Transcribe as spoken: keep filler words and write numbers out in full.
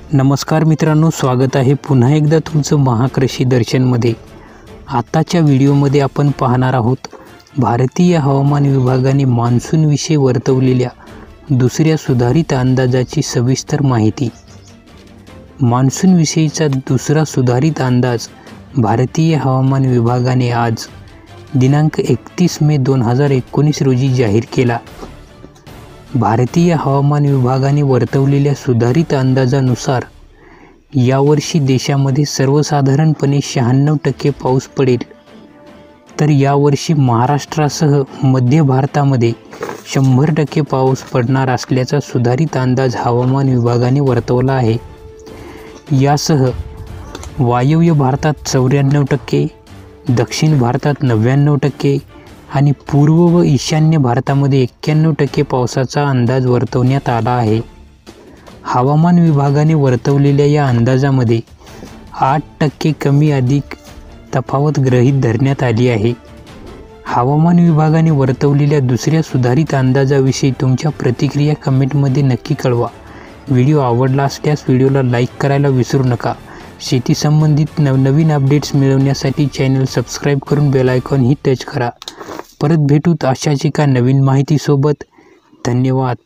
नमस्कार मित्रांनो, स्वागत आहे पुन्हा एकदा तुमचं महाकृषी दर्शनमध्ये। आताच्या व्हिडिओमध्ये आपण पाहणार आहोत भारतीय हवामान विभागाने मान्सूनविषयी वर्तवलेल्या दुसऱ्या सुधारित अंदाजाची सविस्तर माहिती। मान्सूनविषयीचा दुसरा सुधारित अंदाज भारतीय हवामान विभागाने आज दिनांक एकतीस मे दोन हजार एकोणीस रोजी जाहीर केला। भारतीय हवामान विभागाने वर्तवलेल्या सुधारित अंदाजानुसार यावर्षी देशामध्ये सर्वसाधारणपणे शहाण्णव टक्के पाऊस पडेल, तर यावर्षी महाराष्ट्रासह मध्य भारतामध्ये शंभर टक्के पाऊस पडणार असल्याचा सुधारित अंदाज हवामान विभागाने वर्तवला आहे। यासह वायव्य भारतात चौऱ्याण्णव टक्के, दक्षिण भारतात नव्याण्णव टक्के आणि पूर्व व ईशान्य भारतामध्ये एक्क्याण्णव टक्के पावसाचा अंदाज वर्तवण्यात आला आहे। हवामान विभागाने वर्तवलेल्या या अंदाजामध्ये आठ टक्के कमी अधिक तफावत गृहीत धरण्यात आली आहे। हवामान विभागाने वर्तवलेल्या दुसऱ्या सुधारित अंदाजाविषयी तुमच्या प्रतिक्रिया कमेंटमध्ये नक्की कळवा। व्हिडिओ आवडला असल्यास व्हिडिओला लाईक करायला विसरू नका। शेती संबंधित नवनवीन अपडेट्स मिळवण्यासाठी चॅनल सबस्क्राईब करून बेल आयकॉन ही टच करा। परत भेटूत अशाच एका नवीन माहितीसोबत। धन्यवाद।